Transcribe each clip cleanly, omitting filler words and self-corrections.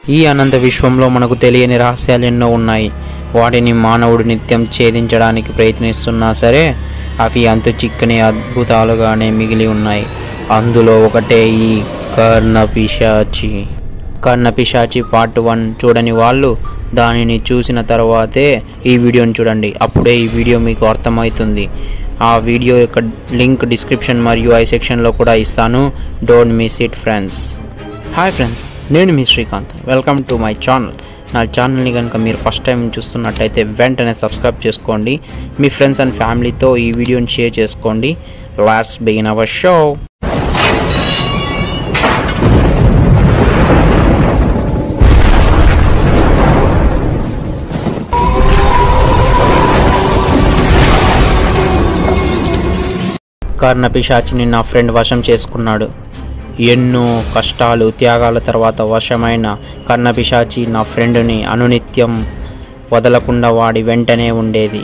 ఈ అనంత విశ్వంలో మనకు తెలియని రహస్యాలు ఎన్నో ఉన్నాయి. వాటిని మానవుడు నిత్యం ఛేదించడానికి ప్రయత్నిస్తున్నా సరే అవి అంతు చిక్కని అద్భుతాలుగానే మిగిలి ఉన్నాయి. అందులో ఒకటే ఈ కర్ణ పిశాచి. కర్ణ పిశాచి పార్ట్ 1 చూడని వాళ్ళు దానిని చూసిన తర్వాతే ఈ వీడియోని చూడండి. అప్పుడే ఈ వీడియో మీకు అర్థమవుతుంది. ఆ వీడియో యొక్క లింక్ డిస్క్రిప్షన్ మరియు ఐ సెక్షన్లో కూడా ఇస్తాను. Don't miss it friends. Hi friends, నేను మీ Srikanth. Welcome to my channel. నా ఛానల్ని కనుక మీరు ఫస్ట్ టైం చూస్తున్నట్టయితే వెంటనే సబ్స్క్రైబ్ చేసుకోండి. మీ ఫ్రెండ్స్ అండ్ ఫ్యామిలీతో ఈ వీడియోని షేర్ చేసుకోండి. Let's begin our show. Karna Pishachini నా ఫ్రెండ్ వశం చేసుకున్నాడు. ఎన్నో కష్టాలు త్యాగాల తర్వాత వశమైన కర్ణ పిశాచి నా ఫ్రెండ్ని అనునిత్యం వదలకుండా వాడి వెంటనే ఉండేది.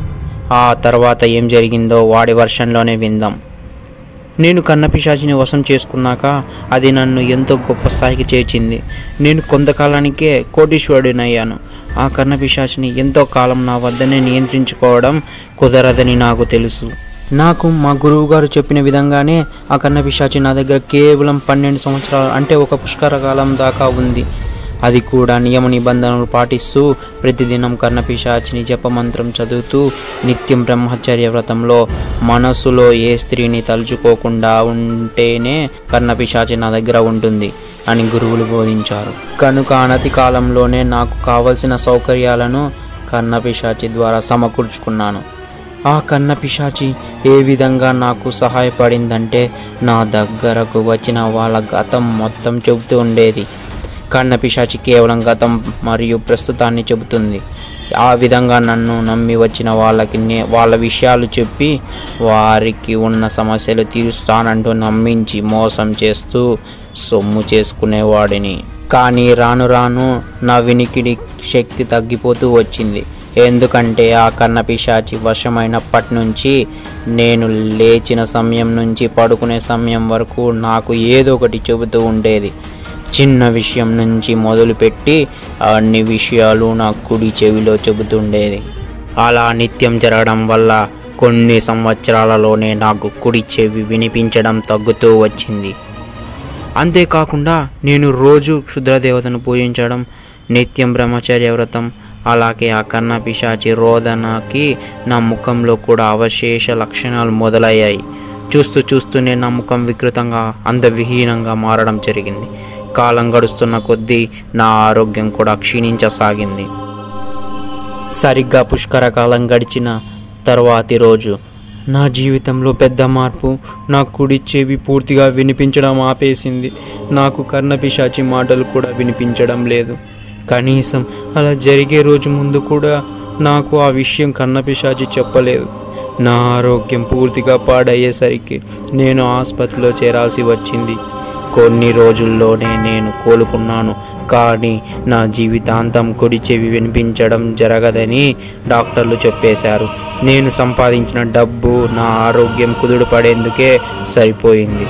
ఆ తర్వాత ఏం జరిగిందో వాడి వర్షన్లోనే విందాం. నేను కర్ణ పిశాచిని వశం చేసుకున్నాక అది నన్ను ఎంతో గొప్ప స్థాయికి చేర్చింది. నేను కొంతకాలానికే కోటీశ్వరుడినయ్యాను. ఆ కర్ణ పిశాచిని ఎంతో కాలం నా వద్దనే నియంత్రించుకోవడం కుదరదని నాకు తెలుసు. నాకు మా గురువు గారు చెప్పిన విధంగానే ఆ కర్ణ పిశాచి నా దగ్గర కేవలం 12 సంవత్సరాలు, అంటే ఒక పుష్కర కాలం దాకా ఉంది. అది కూడా నియమ నిబంధనలు పాటిస్తూ ప్రతిదినం కర్ణ పిశాచిని జపమంత్రం చదువుతూ నిత్యం బ్రహ్మచర్య వ్రతంలో మనసులో ఏ స్త్రీని తలుచుకోకుండా ఉంటేనే కర్ణ పిశాచి నా దగ్గర ఉంటుంది అని గురువులు బోధించారు. కనుక అనతి కాలంలోనే నాకు కావలసిన సౌకర్యాలను కర్ణ పిశాచి ద్వారా సమకూర్చుకున్నాను. ఆ కర్ణ పిశాచి ఏ విధంగా నాకు సహాయపడిందంటే నా దగ్గరకు వచ్చిన వాళ్ళ గతం మొత్తం చెబుతూ ఉండేది. కర్ణ పిశాచి కేవలం గతం మరియు ప్రస్తుతాన్ని చెబుతుంది. ఆ విధంగా నన్ను నమ్మి వచ్చిన వాళ్ళకి వాళ్ళ విషయాలు చెప్పి వారికి ఉన్న సమస్యలు తీరుస్తానంటూ నమ్మించి మోసం చేస్తూ సొమ్ము చేసుకునేవాడిని. కానీ రాను రాను నా వినికిడి శక్తి తగ్గిపోతూ వచ్చింది. ఎందుకంటే ఆ కర్ణ పిశాచి వశమైనప్పటి నుంచి నేను లేచిన సమయం నుంచి పడుకునే సమయం వరకు నాకు ఏదో ఒకటి చెబుతూ ఉండేది. చిన్న విషయం నుంచి మొదలుపెట్టి అన్ని విషయాలు నా కుడి చెవిలో చెబుతుండేది. అలా నిత్యం జరగడం వల్ల కొన్ని సంవత్సరాలలోనే నాకు కుడి చెవి వినిపించడం తగ్గుతూ వచ్చింది. అంతేకాకుండా నేను రోజు క్షుద్రదేవతను పూజించడం, నిత్యం బ్రహ్మచర్య వ్రతం, అలాగే ఆ కర్ణ పిశాచి రోదనకి నా ముఖంలో కూడా అవశేష లక్షణాలు మొదలయ్యాయి. చూస్తూనే నా ముఖం వికృతంగా అందవిహీనంగా మారడం జరిగింది. కాలం గడుస్తున్న కొద్దీ నా ఆరోగ్యం కూడా క్షీణించసాగింది. సరిగ్గా పుష్కర కాలం గడిచిన తర్వాతి రోజు నా జీవితంలో పెద్ద మార్పు. నా కుడి చెవి పూర్తిగా వినిపించడం ఆపేసింది. నాకు కర్ణ పిశాచి మాటలు కూడా వినిపించడం లేదు. కనీసం అలా జరిగే రోజు ముందు కూడా నాకు ఆ విషయం కర్ణ పిశాచి చెప్పలేదు. నా ఆరోగ్యం పూర్తిగా పాడయ్యేసరికి నేను ఆసుపత్రిలో చేరాల్సి వచ్చింది. కొన్ని రోజుల్లోనే నేను కోలుకున్నాను. కానీ నా జీవితాంతం కుడి చెవి వినిపించడం జరగదని డాక్టర్లు చెప్పేశారు. నేను సంపాదించిన డబ్బు నా ఆరోగ్యం కుదుట పడేందుకే సరిపోయింది.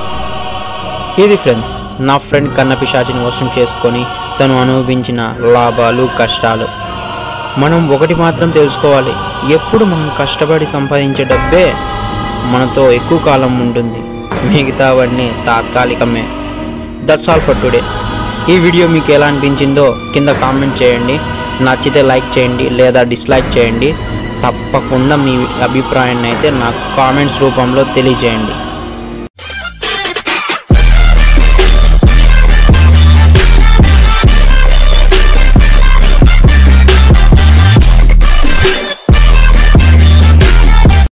ఇది ఫ్రెండ్స్, నా ఫ్రెండ్ కర్ణ పిశాచిని వశం చేసుకొని తను అనుభవించిన లాభాలు కష్టాలు. మనం ఒకటి మాత్రం తెలుసుకోవాలి, ఎప్పుడు మనం కష్టపడి సంపాదించే డబ్బే మనతో ఎక్కువ కాలం ఉంటుంది, మిగతావన్నీ తాత్కాలికమే. That's all for today. ఈ వీడియో మీకు ఎలా అనిపించిందో కింద కామెంట్ చేయండి. నచ్చితే లైక్ చేయండి లేదా డిస్లైక్ చేయండి. తప్పకుండా మీ అభిప్రాయాన్ని అయితే నాకు కామెంట్స్ రూపంలో తెలియజేయండి.